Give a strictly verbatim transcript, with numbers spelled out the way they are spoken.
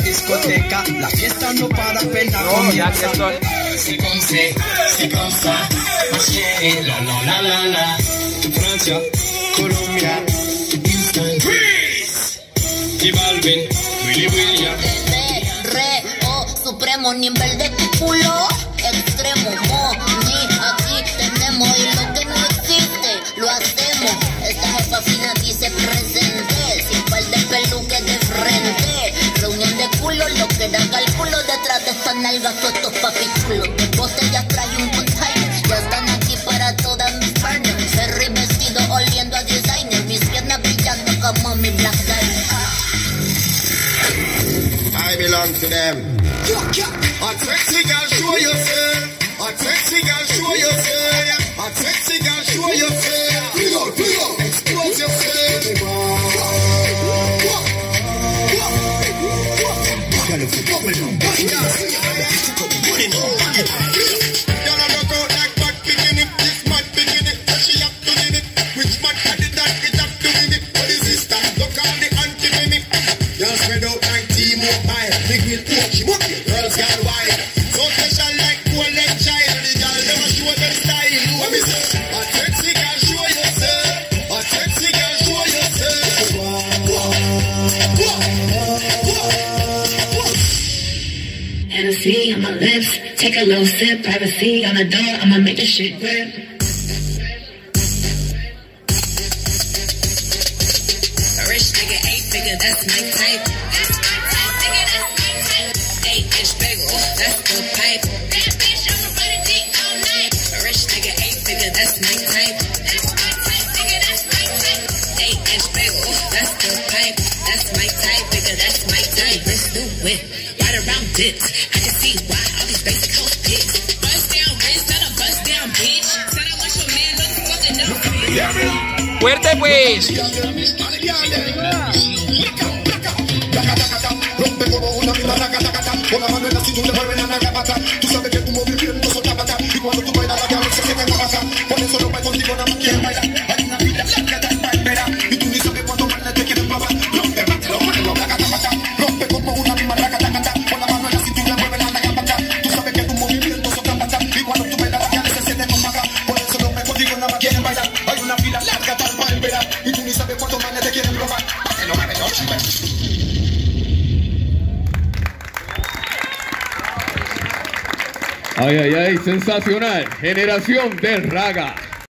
discoteca, la fiesta no para apenas No, ya que comienza. estoy. C'est comme c'est, c'est comme ça, ma chérie, la la la la la. Francia, Colombia, Houston, Greece, J Balvin, Willy William. Re, re, oh, supremo nivel de culo, extremo, mo, ni, aquí tenemos y lo que no existe, lo hacemos. Esta jefa fina dice presente, sin par de peluques de frente. Reunión de culo, lo que da cálculo detrás de estas nalgas, todos estos papichulos. De botellas trae un container, ya están aquí para todas mis partners. Ferry vestido oliendo a designer, mis piernas brillando como mi Black Diamond. I belong to them. A sexy girl, show yourself. A sexy girl, show yourself. A sexy girl, show yourself. Big up, big up, expose yourself. Hennessy on my lips, take a little sip, privacy on the door, I'ma make this shit grip. A rich nigga, eight figure, that's my type. That's my type, nigga, that's my type. Eight inch bagel, that's the pipe. That bitch, I'ma run a dick all night. A rich nigga, eight figure, that's my type. That's my type, nigga, that's my type. Eight inch bagel, that's the pipe. That's my type, nigga, that's my type. Let's do it. Right around dips. I can see why all these basic hoes pics. Bust down, bitch, not a bust down, bitch. Said I want your man, motherfucking no. Fuerte pues. Rompe como una mina, racatacata. Con la mano en la cintura le mueve la nagapata. Tú sabes que tu movimiento son tapata. Y cuando tú bailas la cabeza se te pasa. Por eso no va contigo, nada más quieren bailar. Hay una vida larga de palmera. Y tú ni sabes cuándo bailas te quieren probar. Rompe, rompe, rompe, racatacata. Rompe como una mina, racatacata. Con la mano en la cintura le mueve la nagapata. Tú sabes que tu movimiento son tapata. Y cuando tú bailas la cabeza se te pasa. Por eso no va contigo, nada más quieren bailar. Hay una vida larga de palmera. Y tú ni sabes cuándo bailas te quieren probar. Que no mames, no chives. Ay, ay, ay, sensacional. Generación del Raga.